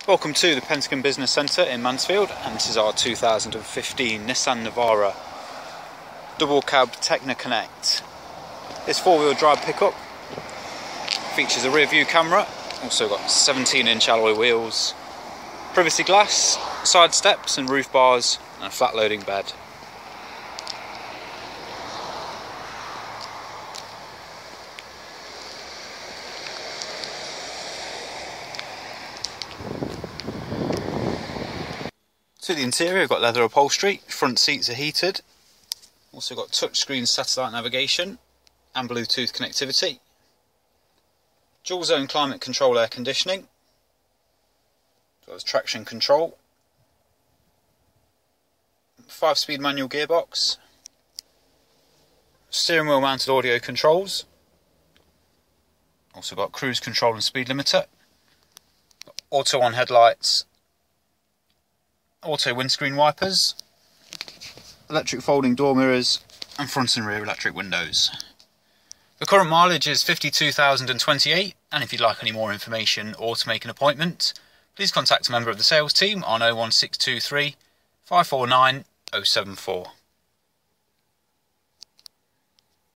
Welcome to the Pentagon Business Centre in Mansfield, and this is our 2015 Nissan Navara Doublecab Tekna Connect. This four-wheel drive pickup features a rear view camera, also got 17-inch alloy wheels, privacy glass, side steps and roof bars, and a flat loading bed. To the interior, we've got leather upholstery, front seats are heated, also got touchscreen satellite navigation and Bluetooth connectivity, dual zone climate control air conditioning, as well as traction control, 5-speed manual gearbox, steering wheel mounted audio controls, also got cruise control and speed limiter, auto on headlights, auto windscreen wipers, electric folding door mirrors and front and rear electric windows. The current mileage is 52,028, and if you'd like any more information or to make an appointment, please contact a member of the sales team on 01623 549 074.